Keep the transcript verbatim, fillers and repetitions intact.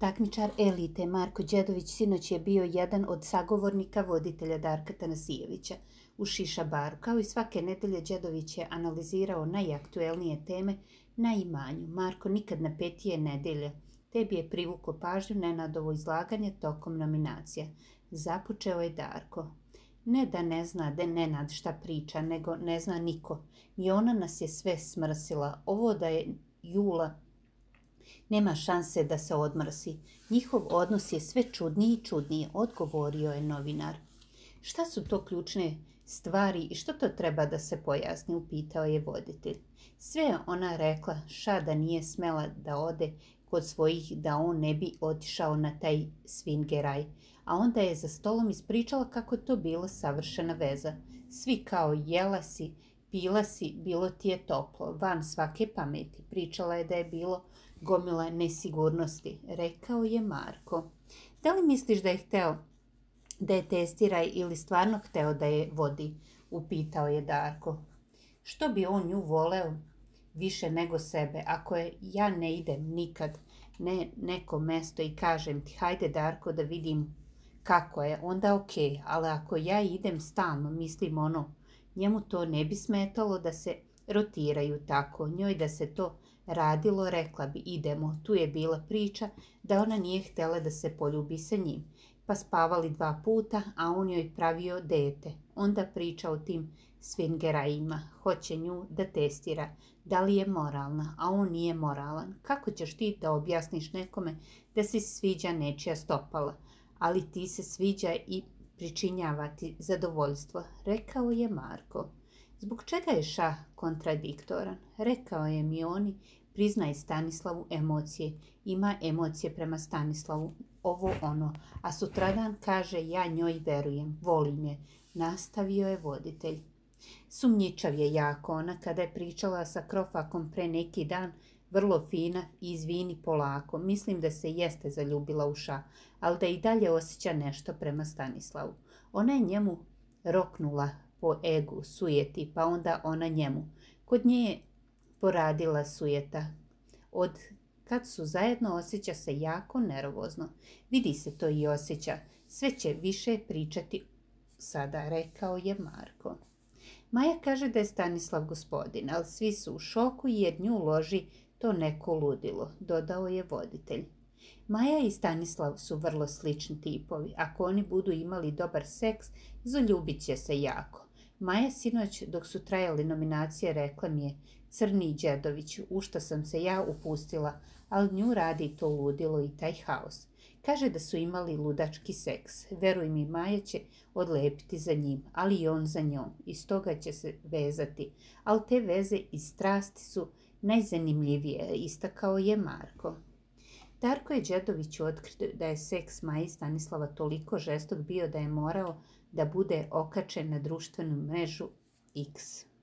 Takmičar elite Marko Đedović sinoć je bio jedan od sagovornika voditelja Darka Tanasijevića u Šiša baru. Kao i svake nedelje, Đedović je analizirao najaktuelnije teme na imanju. Marko nikad napetije nedelje, te bi je privuklo pažnju Nenadovo izlaganje tokom nominacija. Započeo je Darko. Ne da ne zna da Nenad šta priča, nego ne zna niko. I ona nas je sve smrsila. Ovo da je jula nema šanse da se odmrsi. Njihov odnos je sve čudniji i čudniji, odgovorio je novinar. Šta su to ključne stvari i što to treba da se pojasni, upitao je voditelj. Sve je ona rekla, Šada nije smela da ode kod svojih da on ne bi otišao na taj svingeraj, a onda je za stolom ispričala kako je to bila savršena veza. Svi kao jela si, pila si, bilo ti je toplo, van svake pameti. Pričala je da je bilo gomila nesigurnosti, rekao je Marko. Da li misliš da je hteo da je testiraj ili stvarno hteo da je vodi, upitao je Darko. Što bi on nju voleo više nego sebe, ako je ja ne idem nikad ne neko mesto i kažem ti hajde Darko da vidim kako je, onda ok, ali ako ja idem stalno, mislim ono, njemu to ne bi smetalo da se rotiraju tako, njoj da se to radilo, rekla bi idemo, tu je bila priča da ona nije htjela da se poljubi sa njim, pa spavali dva puta, a on joj pravio dete, onda priča o tim svingerajima, hoće nju da testira, da li je moralna, a on nije moralan. Kako ćeš ti da objasniš nekome da si sviđa nečija stopala, ali ti se sviđa i pričinjava ti zadovoljstvo, rekao je Marko. Zbog čega je Ša kontradiktoran? Rekao je mi oni, priznaj Stanislavu emocije, ima emocije prema Stanislavu, ovo ono, a sutradan kaže ja njoj verujem, volim je, nastavio je voditelj. Sumnjičav je jako, ona kada je pričala sa Krofakom pre neki dan, vrlo fina i izvini polako, mislim da se jeste zaljubila u Ša, ali da i dalje osjeća nešto prema Stanislavu. Ona je njemu roknula po egu, sujeti, pa onda ona njemu. Kod nje je poradila sujeta. Od kad su zajedno osjeća se jako nervozno. Vidi se to i osjeća. Sve će više pričati sada, rekao je Marko. Maja kaže da je Stanislav gospodin, ali svi su u šoku jer nju loži to neko ludilo, dodao je voditelj. Maja i Stanislav su vrlo slični tipovi. Ako oni budu imali dobar seks, zaljubit će se jako. Maja sinoć, dok su trajali nominacije, rekla mi je, Crni Đedović, u što sam se ja upustila, ali nju radi to ludilo i taj haos. Kaže da su imali ludački seks. Veruj mi, Maja će odlepiti za njim, ali i on za njom. Iz toga će se vezati. Ali te veze i strasti su najzanimljivije, istakao je Marko. Darko je Đedoviću otkrio da je seks Maji Stanislava toliko žestok bio da je morao da bude okačen na društvenu mrežu X.